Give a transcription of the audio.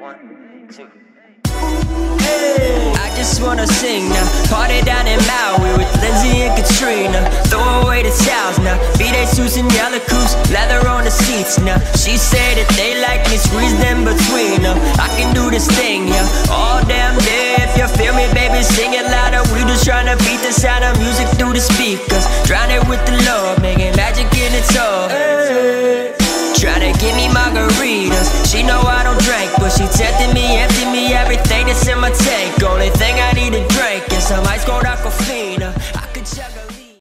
1, 2. I just wanna sing now. Party down in Maui with Lindsay and Katrina. Throw away the towels now. B-Day suits and yellow coupes, leather on the seats now. She said that they like me squeezed in between them. I can do this thing, yeah, all damn day. If you feel me, baby, sing it louder. We just tryna beat the sound of music through the speakers. Drown it with the love, making magic in the tub. Tryna give me margaritas. She know I don't drink, but she tempted me, emptied me everything that's in my tank.